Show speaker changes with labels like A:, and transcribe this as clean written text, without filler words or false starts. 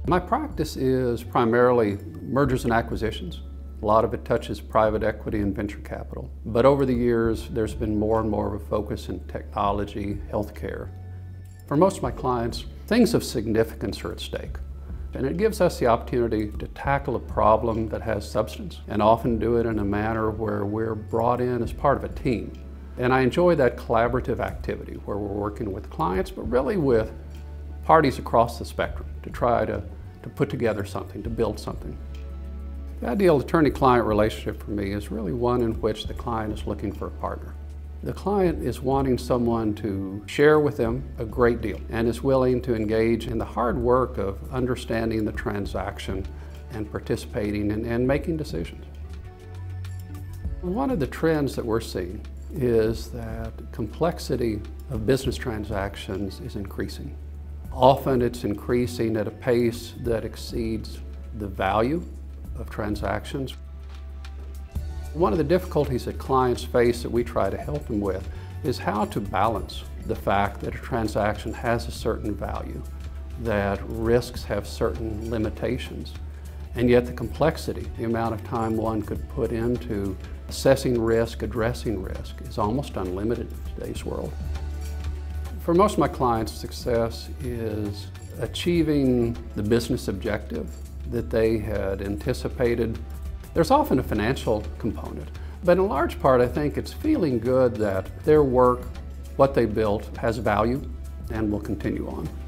A: My practice is primarily mergers and acquisitions. A lot of it touches private equity and venture capital. But over the years, there's been more and more of a focus in technology, healthcare. For most of my clients, things of significance are at stake. And it gives us the opportunity to tackle a problem that has substance and often do it in a manner where we're brought in as part of a team. And I enjoy that collaborative activity where we're working with clients, but really with parties across the spectrum to try to put together something, to build something. The ideal attorney-client relationship for me is really one in which the client is looking for a partner. The client is wanting someone to share with them a great deal and is willing to engage in the hard work of understanding the transaction and participating and making decisions. One of the trends that we're seeing is that complexity of business transactions is increasing. Often it's increasing at a pace that exceeds the value of transactions. One of the difficulties that clients face that we try to help them with is how to balance the fact that a transaction has a certain value, that risks have certain limitations, and yet the complexity, the amount of time one could put into assessing risk, addressing risk, is almost unlimited in today's world. For most of my clients, success is achieving the business objective that they had anticipated. There's often a financial component, but in large part I think it's feeling good that their work, what they built, has value and will continue on.